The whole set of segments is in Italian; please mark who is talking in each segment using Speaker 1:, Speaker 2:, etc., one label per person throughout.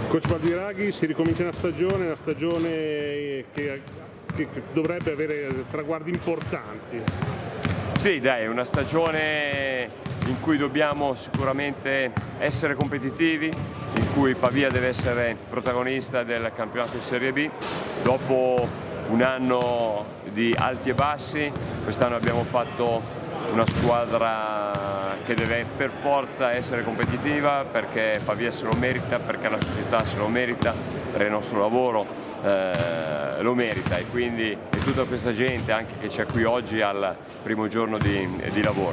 Speaker 1: Coach Baldiraghi, si ricomincia una stagione che dovrebbe avere traguardi importanti.
Speaker 2: Sì, dai, è una stagione in cui dobbiamo sicuramente essere competitivi, in cui Pavia deve essere protagonista del campionato di Serie B. Dopo un anno di alti e bassi, quest'anno abbiamo fatto una squadra che deve per forza essere competitiva, perché Pavia se lo merita, perché la società se lo merita, perché il nostro lavoro lo merita, e quindi è tutta questa gente anche che c'è qui oggi al primo giorno di lavoro.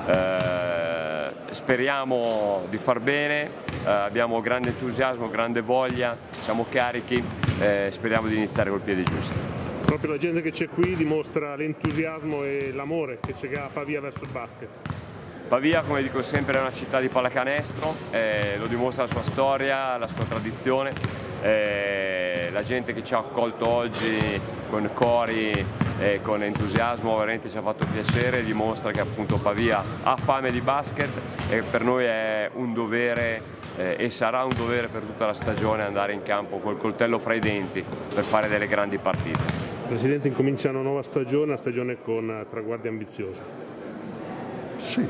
Speaker 2: Speriamo di far bene, abbiamo grande entusiasmo, grande voglia, siamo carichi, speriamo di iniziare col piede giusto.
Speaker 1: Proprio la gente che c'è qui dimostra l'entusiasmo e l'amore che c'è a Pavia verso il basket.
Speaker 2: Pavia, come dico sempre, è una città di pallacanestro, lo dimostra la sua storia, la sua tradizione. La gente che ci ha accolto oggi con cori e con entusiasmo veramente ci ha fatto piacere, dimostra che appunto Pavia ha fame di basket, e per noi è un dovere e sarà un dovere per tutta la stagione andare in campo col coltello fra i denti per fare delle grandi partite.
Speaker 1: Presidente, incomincia una nuova stagione, una stagione con traguardi ambiziosi.
Speaker 3: Sì,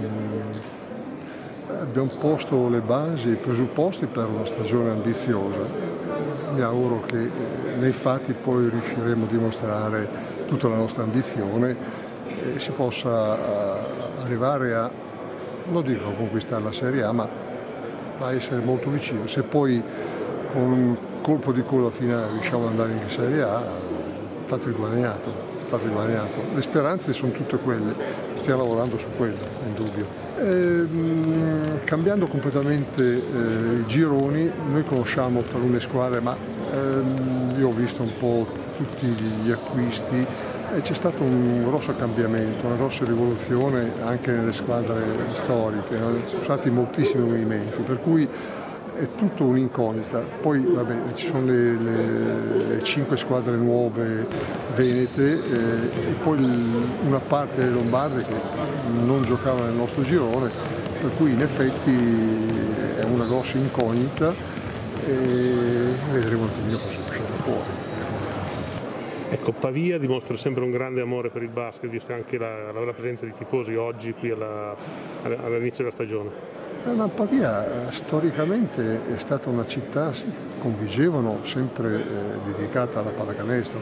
Speaker 3: abbiamo posto le basi, i presupposti per una stagione ambiziosa. Mi auguro che nei fatti poi riusciremo a dimostrare tutta la nostra ambizione e si possa arrivare a, non dico a conquistare la Serie A, ma a essere molto vicino. Se poi con un colpo di coda finale riusciamo ad andare in Serie A, tanto guadagnato. Le speranze sono tutte quelle, stiamo lavorando su quello, è indubbio. Cambiando completamente i gironi, noi conosciamo talune squadre, ma io ho visto un po' tutti gli acquisti e c'è stato un grosso cambiamento, una grossa rivoluzione anche nelle squadre storiche, no? Ci sono stati moltissimi movimenti, per cui è tutto un'incognita. Poi vabbè, ci sono le 5 squadre nuove venete e poi una parte delle lombarde che non giocava nel nostro girone, per cui in effetti è una grossa incognita e vedremo un attimino cosa uscirà fuori.
Speaker 1: Ecco, Pavia dimostra sempre un grande amore per il basket, vista anche la presenza di tifosi oggi qui all'inizio della stagione.
Speaker 3: Ma Pavia storicamente è stata una città, con Vigevano, sempre dedicata alla pallacanestro.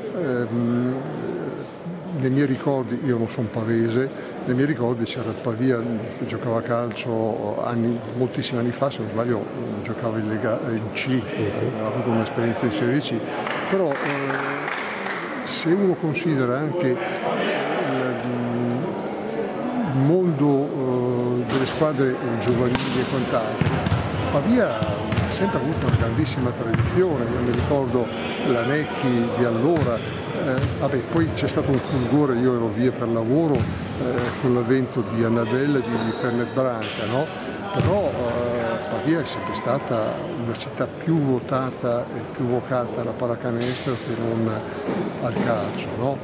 Speaker 3: Nei miei ricordi, io non sono pavese, nei miei ricordi c'era Pavia che giocava a calcio moltissimi anni fa, se non sbaglio giocava in C, aveva avuto un'esperienza in Serie C, però se uno considera anche il mondo delle squadre giovanili e quant'altro, Pavia ha sempre avuto una grandissima tradizione. Io mi ricordo la Necchi di allora, vabbè, poi c'è stato un fulgore, io ero via per lavoro con l'avvento di Annabella e di Fernet Branca, no? Però Pavia è sempre stata una città più votata e più vocata alla pallacanestro che non al calcio, no?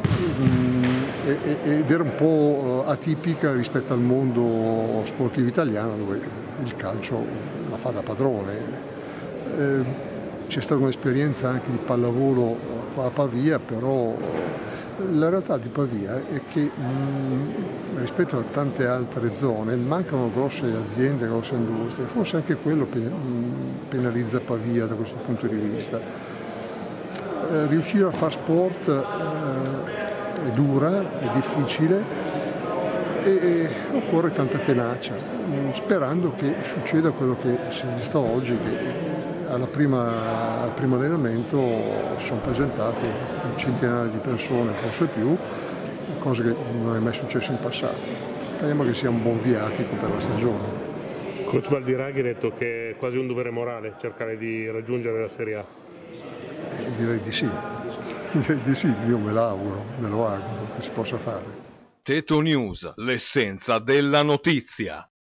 Speaker 3: Ed era un po' atipica rispetto al mondo sportivo italiano, dove il calcio la fa da padrone. C'è stata un'esperienza anche di pallavolo qua a Pavia, però la realtà di Pavia è che rispetto a tante altre zone mancano grosse aziende, grosse industrie, forse anche quello penalizza Pavia da questo punto di vista. Riuscire a far sport è dura, è difficile e occorre tanta tenacia, sperando che succeda quello che si è visto oggi, che al primo allenamento sono presentate un centinaio di persone, forse più, cosa che non è mai successo in passato. Speriamo che sia un buon viatico per la stagione.
Speaker 1: Coach Baldiraghi ha detto che è quasi un dovere morale cercare di raggiungere la Serie A.
Speaker 3: Direi di sì, io me lo auguro che si possa fare.
Speaker 4: Teto News, l'essenza della notizia.